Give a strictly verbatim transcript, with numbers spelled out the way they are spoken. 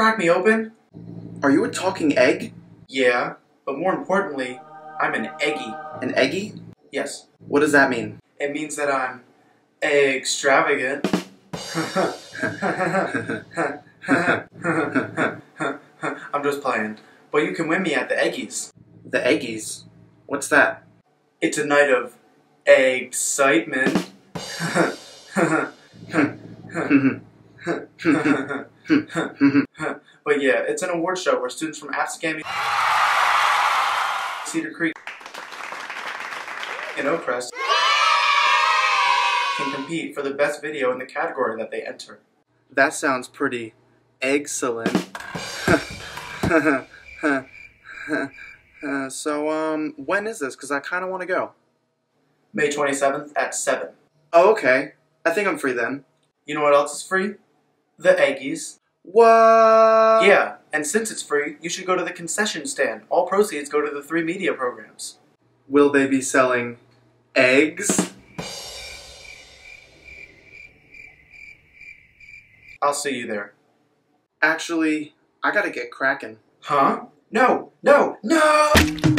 crack me open? Are you a talking egg? Yeah, but more importantly, I'm an Eggie. An Eggie? Yes. What does that mean? It means that I'm extravagant. I'm just playing. But you can win me at the Eggies. The Eggies? What's that? It's a night of excitement. But yeah, it's an award show where students from Abscami, Cedar Creek, and Oak Crest can compete for the best video in the category that they enter. That sounds pretty excellent. uh, so, um, when is this? Because I kind of want to go. May twenty-seventh at seven. Oh, okay. I think I'm free then. You know what else is free? The Eggies. What? Yeah, and since it's free, you should go to the concession stand. All proceeds go to the three media programs. Will they be selling eggs? I'll see you there. Actually, I gotta get cracking. Huh? No! No! No!